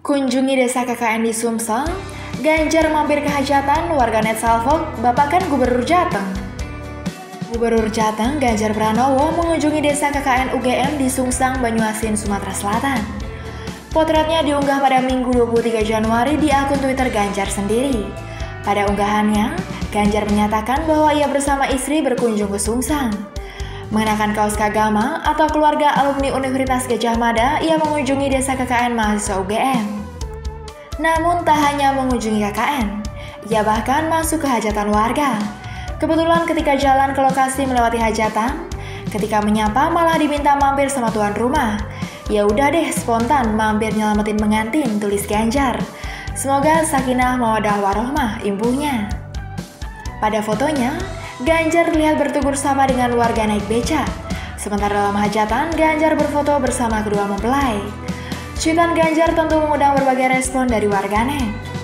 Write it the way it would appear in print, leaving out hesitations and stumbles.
Kunjungi desa KKN di Sumsel, Ganjar mampir ke hajatan, warganet salvok, Bapak kan Gubernur Jateng. Gubernur Jateng Ganjar Pranowo mengunjungi desa KKN UGM di Sungsang, Banyuasin, Sumatera Selatan. Potretnya diunggah pada Minggu 23 Januari di akun Twitter Ganjar sendiri. Pada unggahannya, Ganjar menyatakan bahwa ia bersama istri berkunjung ke Sungsang. Mengenakan kaos kagama atau keluarga alumni Universitas Gadjah Mada, ia mengunjungi desa KKN mahasiswa UGM. Namun tak hanya mengunjungi KKN, ia bahkan masuk ke hajatan warga. Kebetulan ketika jalan ke lokasi melewati hajatan, ketika menyapa malah diminta mampir sama tuan rumah. Ya udah deh, spontan mampir nyelamatin pengantin, tulis Ganjar. Semoga sakinah mawadah warohmah, imbuhnya. Pada fotonya, Ganjar terlihat bertegur sapa dengan warga naik beca. Sementara dalam hajatan, Ganjar berfoto bersama kedua mempelai. Cuitan Ganjar tentu mengundang berbagai respon dari warganet.